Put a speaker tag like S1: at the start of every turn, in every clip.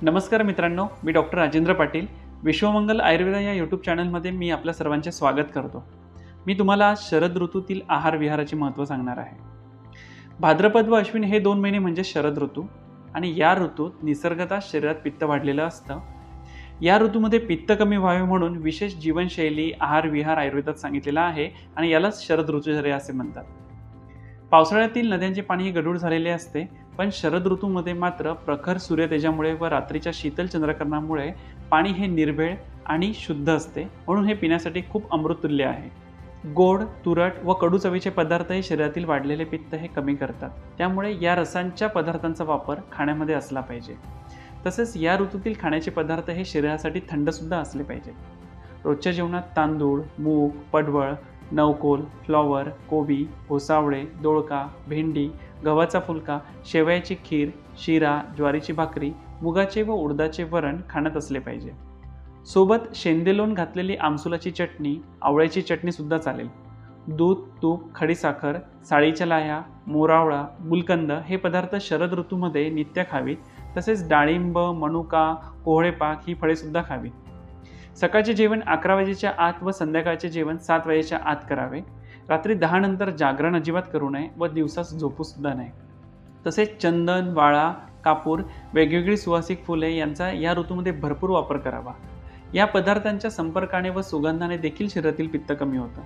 S1: नमस्कार मित्रांनो, मी डॉक्टर राजेंद्र पाटील. विश्वमंगल आयुर्वेदा या यूट्यूब चॅनलमध्ये मी आपल्या सर्वांचे स्वागत करतो. मी तुम्हाला आज शरद ऋतूतील आहार विहाराचे महत्त्व सांगणार आहे. भाद्रपद व अश्विन हे 2 महिने म्हणजे शरद ऋतू आणि या ऋतूत निसर्गतः शरीरात पित्त वाढलेलं असतं. या ऋतूमध्ये पित्त कमी व्हावे म्हणून विशेष जीवनशैली आहार विहार आयुर्वेदात सांगितलेला आहे आणि यालाच शरद ऋतुचर्या असे म्हणतात. पावसाळ्यातील नद्यांचे पाणी गढूळ झालेले असते, पण शरद ऋतूमध्ये मात्र प्रखर सूर्यतेजामुळे व रात्रीच्या शीतल चंद्रकिरणामुळे पाणी हे निर्भेळ आणि शुद्ध असते, म्हणून हे पिण्यासाठी खूप अमृततुल्य आहे. गोड, तुरट व कडू चवीचे पदार्थ हे शरीरातील वाढलेले पित्त हे कमी करतात. त्यामुळे या रसांच्या पदार्थांचा वापर खाण्यामध्ये असला पाहिजे. तसेच या ऋतूतील खाण्याचे पदार्थ हे शरीरासाठी थंडसुद्धा असले पाहिजे. रोजच्या जेवणात तांदूळ, मूग, पडवळ, नवकोल, फ्लॉवर, कोबी, घोसावळे, दोडका, भेंडी, गव्हाचा फुलका, शेवयाची खीर, शिरा, ज्वारीची भाकरी, मुगाचे व उडदाचे वरण खाण्यात असले पाहिजे. सोबत शेंदेलोण घातलेली आमसुलाची चटणी, आवळ्याची चटणी सुद्धा चालेल. दूध, तूप, खडीसाखर, साळीच्या लाह्या, मोरावळा, गुलकंद हे पदार्थ शरद ऋतूमध्ये नित्य खावीत. तसेच डाळिंब, मनुका, कोहळेपाक ही फळेसुद्धा खावीत. सकाळचे जेवण 11 वाजेच्या आत व संध्याकाळचे जेवण 7 वाजेच्या आत करावे. रात्री 10 नंतर जागरण अजिबात करू नये व दिवसास झोपूसुद्धा नये. तसेच चंदन, वाळा, कापूर, वेगवेगळी सुवासिक फुले यांचा या ऋतूमध्ये भरपूर वापर करावा. या पदार्थांच्या संपर्काने व सुगंधाने देखील शरीरातील पित्त कमी होतं.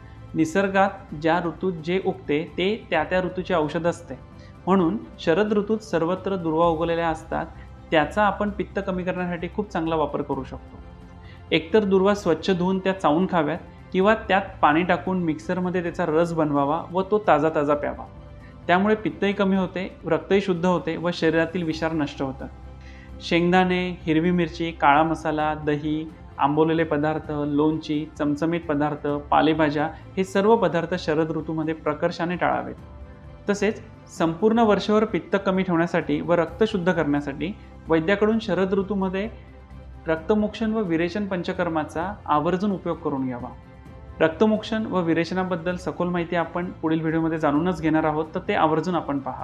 S1: निसर्गात ज्या ऋतूत जे उगते ते त्या ऋतूचे औषध असते, म्हणून शरद ऋतूत सर्वत्र दुर्वा उगवलेल्या असतात. त्याचा आपण पित्त कमी करण्यासाठी खूप चांगला वापर करू शकतो. एकतर दुर्वा स्वच्छ धुवून त्या चावून खाव्यात किंवा त्यात पाणी टाकून मिक्सरमध्ये त्याचा रस बनवावा व तो ताजा ताजा प्यावा. त्यामुळे पित्तही कमी होते, रक्तही शुद्ध होते व शरीरातील विषार नष्ट होतात. शेंगदाणे, हिरवी मिरची, काळा मसाला, दही, आंबवलेले पदार्थ, लोणची, चमचमीत पदार्थ, पालेभाज्या हे सर्व पदार्थ शरद ऋतूमध्ये प्रकर्षाने टाळावेत. तसेच संपूर्ण वर्षभर पित्त कमी ठेवण्यासाठी व रक्त शुद्ध करण्यासाठी वैद्याकडून शरद ऋतूमध्ये रक्तमोक्षण व विरेचन पंचकर्माचा आवर्जून उपयोग करून घ्यावा. रक्तमोक्षण व विरेचनाबद्दल सखोल माहिती आपण पुढील व्हिडिओमध्ये जाणूनच घेणार आहोत, तर ते आवर्जून आपण पहा.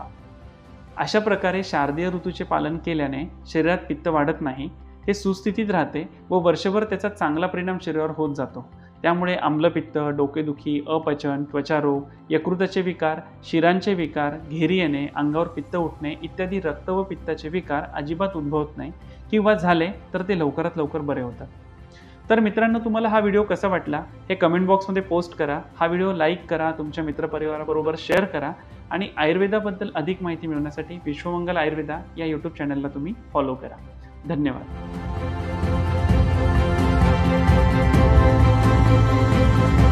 S1: अशा प्रकारे शारदीय ऋतूचे पालन केल्याने शरीरात पित्त वाढत नाही, हे सुस्थितीत राहते व वर्षभर त्याचा चांगला परिणाम शरीरावर होत जातो. त्यामुळे आम्लपित्त, डोकेदुखी, अपचन, त्वचारोग, यकृताचे विकार, शिरांचे विकार, घेरी येणे, अंगावर पित्त उठणे इत्यादी रक्त व पित्ताचे विकार अजिबात उद्भवत नाही किंवा झाले तर ते लवकरात लवकर बरे होतात. तर मित्रांनो, तुम्हाला हा व्हिडिओ कसा वाटला हे कमेंट बॉक्समध्ये पोस्ट करा. हा व्हिडिओ लाईक करा, तुमच्या मित्रपरिवाराबरोबर शेअर करा आणि आयुर्वेदाबद्दल अधिक माहिती मिळवण्यासाठी विश्वमंगल आयुर्वेदा या यूट्यूब चॅनलला तुम्ही फॉलो करा. धन्यवाद.